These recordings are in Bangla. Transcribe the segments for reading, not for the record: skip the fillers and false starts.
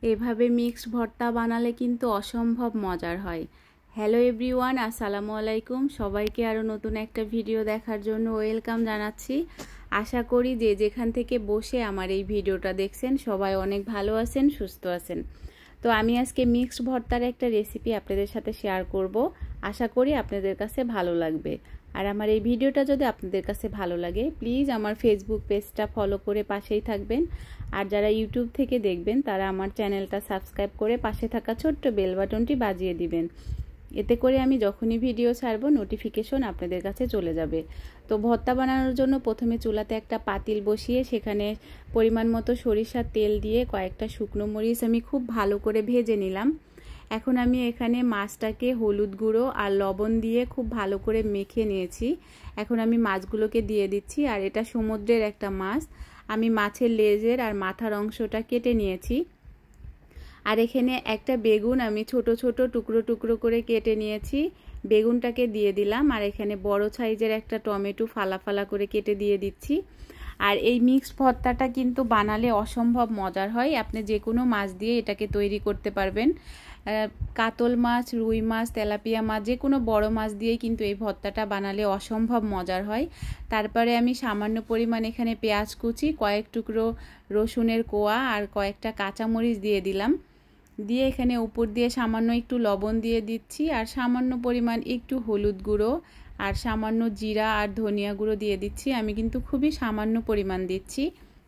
এভাবে মিক্সড ভর্তা বানালে কিন্তু অসম্ভব মজার হয়। হ্যালো এভরিওয়ান, আসসালামু আলাইকুম। সবাইকে আরও নতুন একটা ভিডিও দেখার জন্য ওয়েলকাম জানাচ্ছি। আশা করি যে যেখান থেকে বসে আমার এই ভিডিওটা দেখছেন সবাই অনেক ভালো আছেন, সুস্থ আছেন। তো আমি আজকে মিক্সড ভর্তার একটা রেসিপি আপনাদের সাথে শেয়ার করব। আশা করি আপনাদের কাছে ভালো লাগবে। আর আমার এই ভিডিওটা যদি আপনাদের কাছে ভালো লাগে, প্লিজ আমার ফেসবুক পেজটা ফলো করে পাশেই থাকবেন। আর যারা ইউটিউব থেকে দেখবেন তারা আমার চ্যানেলটা সাবস্ক্রাইব করে পাশে থাকা ছোট্ট বেল বাটনটি বাজিয়ে দিবেন। এতে করে আমি যখনই ভিডিও ছাড়বো নোটিফিকেশন আপনাদের কাছে চলে যাবে। তো ভর্তা বানানোর জন্য প্রথমে চুলাতে একটা পাতিল বসিয়ে সেখানে পরিমাণ মতো সরিষার তেল দিয়ে কয়েকটা শুকনো মরিচ আমি খুব ভালো করে ভেজে নিলাম। এখন আমি এখানে মাছটাকে হলুদ গুঁড়ো আর লবণ দিয়ে খুব ভালো করে মেখে নিয়েছি। এখন আমি মাছগুলোকে দিয়ে দিচ্ছি। আর এটা সমুদ্রের একটা মাছ। আমি মাছের লেজের আর মাথার অংশটা কেটে নিয়েছি। আর এখানে একটা বেগুন আমি ছোট ছোট টুকরো টুকরো করে কেটে নিয়েছি, বেগুনটাকে দিয়ে দিলাম। আর এখানে বড় সাইজের একটা টমেটো ফালা ফালা করে কেটে দিয়ে দিচ্ছি। আর এই মিক্সড ভর্তাটা কিন্তু বানালে অসম্ভব মজার হয়। আপনি যে কোনো মাছ দিয়ে এটাকে তৈরি করতে পারবেন। কাতল মাছ, রুই মাছ, তেলাপিয়া মাছ, যে কোনো বড় মাছ দিয়েই কিন্তু এই ভর্তাটা বানালে অসম্ভব মজার হয়। তারপরে আমি সামান্য পরিমাণ এখানে পেঁয়াজ কুচি, কয়েক টুকরো রসুনের কোয়া আর কয়েকটা কাঁচামরিচ দিয়ে দিলাম। দিয়ে এখানে উপর দিয়ে সামান্য একটু লবণ দিয়ে দিচ্ছি। আর সামান্য পরিমাণ একটু হলুদ গুঁড়ো আর সামান্য জিরা আর ধনিয়া গুঁড়ো দিয়ে দিচ্ছি। আমি কিন্তু খুবই সামান্য পরিমাণ দিচ্ছি।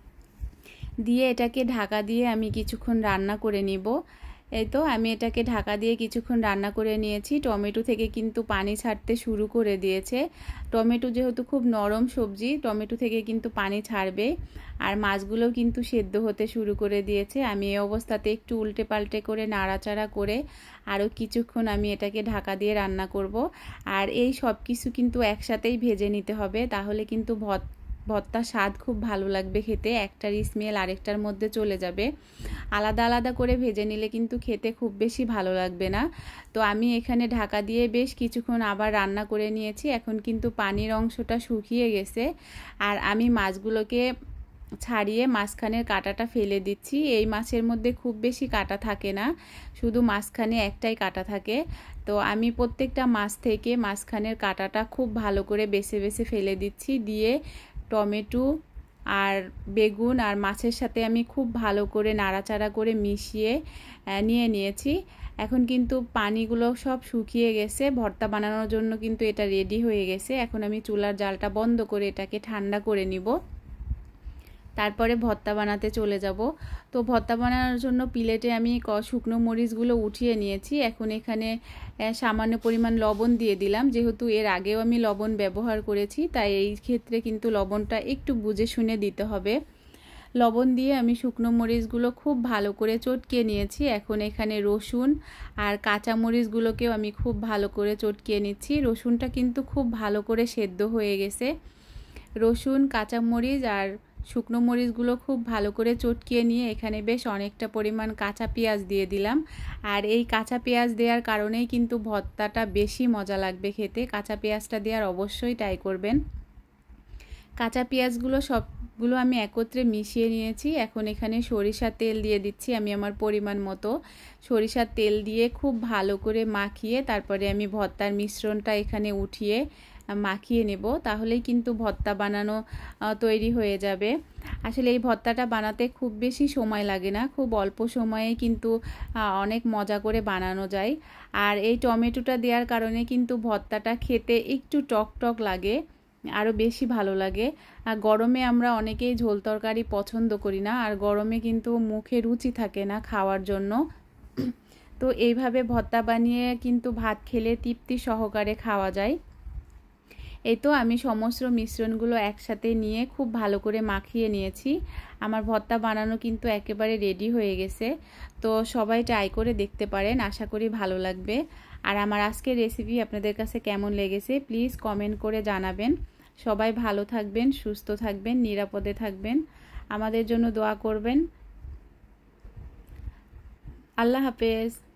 দিয়ে এটাকে ঢাকা দিয়ে আমি কিছুক্ষণ রান্না করে নিব। এই তো আমি এটাকে ঢাকা দিয়ে কিছুক্ষণ রান্না করে নিয়েছি। টমেটো থেকে কিন্তু পানি ছাড়তে শুরু করে দিয়েছে। টমেটো যেহেতু খুব নরম সবজি, টমেটো থেকে কিন্তু পানি ছাড়বে। আর মাছগুলোও কিন্তু সেদ্ধ হতে শুরু করে দিয়েছে। আমি এই অবস্থাতে একটু উল্টে পাল্টে করে নাড়াচাড়া করে আরও কিছুক্ষণ আমি এটাকে ঢাকা দিয়ে রান্না করব। আর এই সব কিছু কিন্তু একসাথেই ভেজে নিতে হবে, তাহলে কিন্তু ভর্তার স্বাদ খুব ভালো লাগবে খেতে। একটার স্মেল আরেকটার মধ্যে চলে যাবে। আলাদা আলাদা করে ভেজে নিলে কিন্তু খেতে খুব বেশি ভালো লাগবে না। তো আমি এখানে ঢাকা দিয়ে বেশ কিছুক্ষণ আবার রান্না করে নিয়েছি। এখন কিন্তু পানির অংশটা শুকিয়ে গেছে। আর আমি মাছগুলোকে ছাড়িয়ে মাঝখানের কাঁটাটা ফেলে দিচ্ছি। এই মাছের মধ্যে খুব বেশি কাঁটা থাকে না, শুধু মাঝখানে একটাই কাঁটা থাকে। তো আমি প্রত্যেকটা মাছ থেকে মাঝখানের কাঁটাটা খুব ভালো করে বেছে বেছে ফেলে দিচ্ছি। দিয়ে টমেটো আর বেগুন আর মাছের সাথে আমি খুব ভালো করে নাড়াচাড়া করে মিশিয়ে নিয়েছি। এখন কিন্তু পানিগুলো সব শুকিয়ে গেছে। ভর্তা বানানোর জন্য কিন্তু এটা রেডি হয়ে গেছে। এখন আমি চুলার জালটা বন্ধ করে এটাকে ঠান্ডা করে নিব। তারপরে ভর্তা বানাতে চলে যাব। তো ভর্তা বানানোর জন্য প্লেটে আমি শুকনো মরিচগুলো উঠিয়ে নিয়েছি। এখন এখানে সামান্য পরিমাণ লবণ দিয়ে দিলাম। যেহেতু এর আগেও আমি লবণ ব্যবহার করেছি, তাই এই ক্ষেত্রে কিন্তু লবণটা একটু বুঝে শুনে দিতে হবে। লবণ দিয়ে আমি শুকনো মরিচগুলো খুব ভালো করে চটকিয়ে নিয়েছি। এখন এখানে রসুন আর কাঁচা মরিচগুলোকেও আমি খুব ভালো করে চটকিয়ে নিচ্ছি। রসুনটা কিন্তু খুব ভালো করে সেদ্ধ হয়ে গেছে। রসুন, কাঁচা মরিচ আর শুকনো মরিচগুলো খুব ভালো করে চটকিয়ে নিয়ে এখানে বেশ অনেকটা পরিমাণ কাঁচা পেঁয়াজ দিয়ে দিলাম। আর এই কাঁচা পেঁয়াজ দেওয়ার কারণেই কিন্তু ভর্তাটা বেশি মজা লাগবে খেতে। কাঁচা পেঁয়াজটা দেওয়ার অবশ্যই ট্রাই করবেন। কাঁচা পেঁয়াজগুলো সবগুলো আমি একত্রে মিশিয়ে নিয়েছি। এখন এখানে সরিষার তেল দিয়ে দিচ্ছি আমি আমার পরিমাণ মতো। সরিষার তেল দিয়ে খুব ভালো করে মাখিয়ে তারপরে আমি ভর্তার মিশ্রণটা এখানে উঠিয়ে মাখিয়ে নেব। তাহলেই কিন্তু ভর্তা বানানো তৈরি হয়ে যাবে। আসলে এই ভর্তাটা বানাতে খুব বেশি সময় লাগে না, খুব অল্প সময়ে কিন্তু অনেক মজা করে বানানো যায়। আর এই টমেটোটা দেওয়ার কারণে কিন্তু ভর্তাটা খেতে একটু টক টক লাগে, আরও বেশি ভালো লাগে। আর গরমে আমরা অনেকেই ঝোল তরকারি পছন্দ করি না, আর গরমে কিন্তু মুখে রুচি থাকে না খাওয়ার জন্য। তো এইভাবে ভর্তা বানিয়ে কিন্তু ভাত খেলে তৃপ্তি সহকারে খাওয়া যায়। এই তো আমি সমস্ত মিশ্রণগুলো একসাথে নিয়ে খুব ভালো করে মাখিয়ে নিয়েছি। আমার ভর্তা বানানো কিন্তু একেবারে রেডি হয়ে গেছে। তো সবাই ট্রাই করে দেখতে পারেন, আশা করি ভালো লাগবে। আর আমার আজকের রেসিপি আপনাদের কাছে কেমন লেগেছে প্লিজ কমেন্ট করে জানাবেন। সবাই ভালো থাকবেন, সুস্থ থাকবেন, নিরাপদে থাকবেন, আমাদের জন্য দোয়া করবেন। আল্লাহ হাফেজ।